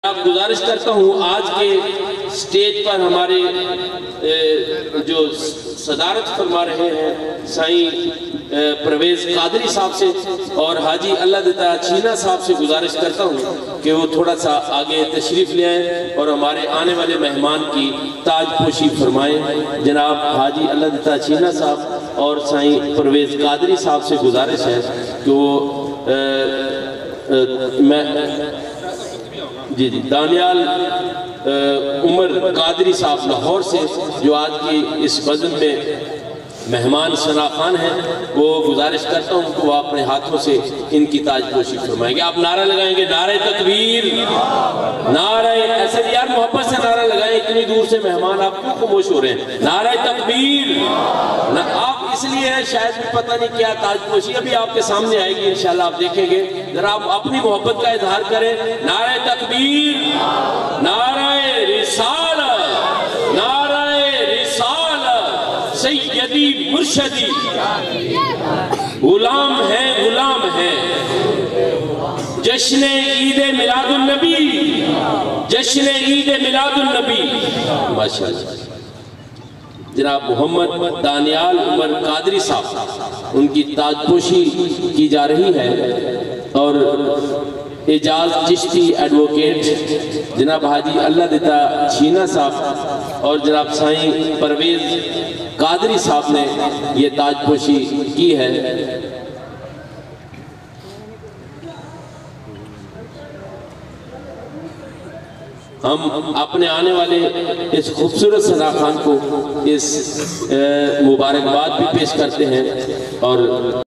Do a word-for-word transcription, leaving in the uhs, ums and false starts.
जनाब गुजारिश करता हूँ आज के स्टेज पर हमारे जो सदारत फरमा रहे हैं साईं परवेज कादरी साहब से और हाजी अल्लाह देता चीना साहब से गुजारिश करता हूँ कि वो थोड़ा सा आगे तशरीफ़ ले आएँ और हमारे आने वाले मेहमान की ताजपोशी फरमाएँ। जनाब हाजी अल्लाह देता चीना साहब और साईं परवेज कादरी साहब से गुजारिश है कि वो आ, आ, मैं जी जी दानियाल उमर कादरी साहब लाहौर से जो आज की इस बज़्म में मेहमान सना खान हैं, वो गुजारिश करता हूँ कि वो अपने हाथों से इनकी ताजपोशी फरमाएंगे। आप नारा लगाएंगे, नारे तकबीर, नारे ऐसे यार मोहब्बत से नारा लगाएं, इतनी दूर से मेहमान आप क्यों खामोश हो रहे हैं? नारे तकबीर ना, आप इसलिए हैं शायद भी पता नहीं क्या ताजपोशी अभी आपके सामने आएगी इंशाल्लाह, आप देखेंगे। जरा आप अपनी मोहब्बत का इजहार करें। नारे तकबीर, नारे रिसालत, नारे रिसालत, सैयदी मुर्शदी, गुलाम है गुलाम है, जश्न ईद मिलादुन नबी, जश्न ईद मिलादुन नबी। माशाअल्लाह। जनाब मोहम्मद दानियाल उमर कादरी साहब, उनकी ताजपोशी की जा रही है और एजाज चिश्ती एडवोकेट जनाब हाजी अल्लाह देता चीना साहब और जनाब साईं परवेज कादरी साहब ने ये ताजपोशी की है। हम अपने आने वाले इस खूबसूरत सना खान को इस मुबारकबाद भी पेश करते हैं और